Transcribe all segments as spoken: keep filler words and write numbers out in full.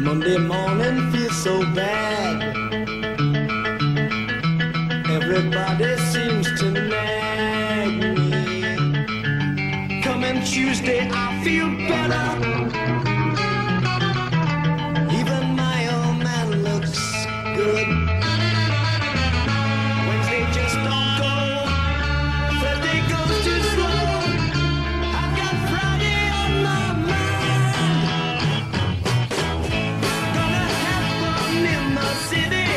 Monday morning feels so bad. Everybody seems to nag me. Coming Tuesday I feel better. Even my old man looks good. Wednesday just don't go. Thursday goes too slow. I've got Friday on my mind. Gonna have fun in the city.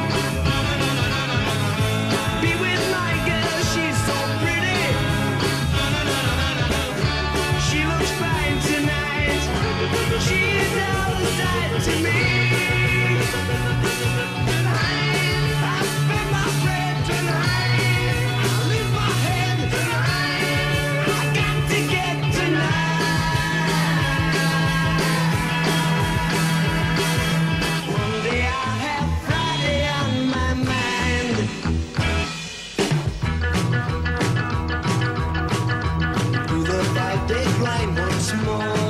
Be with my girl, she's so pretty. She looks fine tonight. She's out of sight to me. I spend my bread tonight. I leave my head tonight. I got to get tonight. One day I'll have Friday on my mind. Do the five-day grind once more.